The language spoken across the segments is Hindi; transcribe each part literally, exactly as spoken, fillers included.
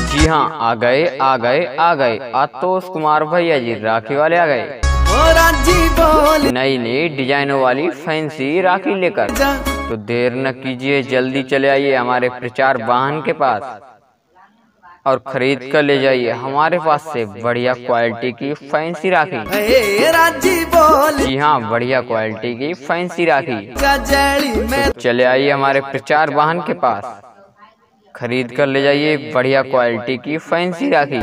जी हाँ, आ गए आ गए आ गए आतोष कुमार भैया जी राखी वाले आ गए नई नई डिजाइनों वाली फैंसी राखी लेकर। तो देर न कीजिए, जल्दी चले आइए हमारे प्रचार वाहन के पास और खरीद कर ले जाइए हमारे पास से बढ़िया क्वालिटी की फैंसी राखी। जी हाँ, बढ़िया क्वालिटी की फैंसी राखी। तो चले आइए हमारे प्रचार वाहन के पास, खरीद कर ले जाइए बढ़िया क्वालिटी की फैंसी राखी।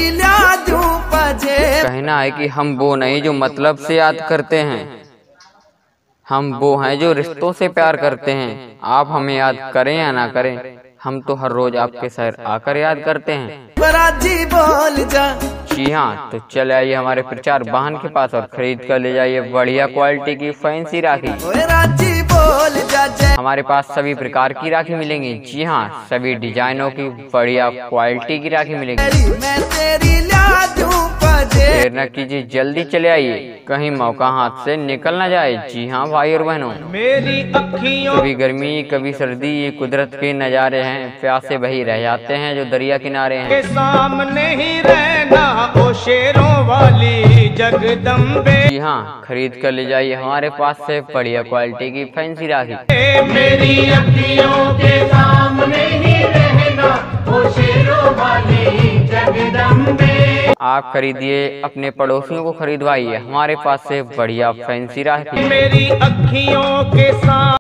कहना है कि हम वो नहीं जो मतलब से याद करते हैं, हम वो हैं जो रिश्तों से प्यार करते हैं। आप हमें याद करें या ना करें, हम तो हर रोज आपके शहर आकर याद करते हैं। जी हाँ, तो चले आइए हमारे प्रचार वाहन के पास और खरीद कर ले जाइए बढ़िया क्वालिटी की फैंसी राखी। हमारे पास सभी प्रकार की राखी मिलेंगी। जी हाँ, सभी डिजाइनों की बढ़िया क्वालिटी की राखी मिलेगी। देर न कीजिए, जल्दी चले आइए, कहीं मौका हाथ से निकल न जाए। जी हाँ भाई और बहनों, मेरी अखियों कभी गर्मी कभी सर्दी, ये कुदरत के नजारे हैं, प्यासे बही रह जाते हैं जो दरिया किनारे हैं। सामने ही रहना ओ शेरों वाली जगदम्बे। जी हाँ, खरीद कर ले जाइए हमारे पास से बढ़िया क्वालिटी की फैंसी राखी। मेरी अखियों के सामने ही रहना ओ शेरों वाली जगदम्बे। आप खरीदिए, अपने पड़ोसियों को खरीदवाइए हमारे पास से बढ़िया फैंसी राखी। मेरी अखियों के साथ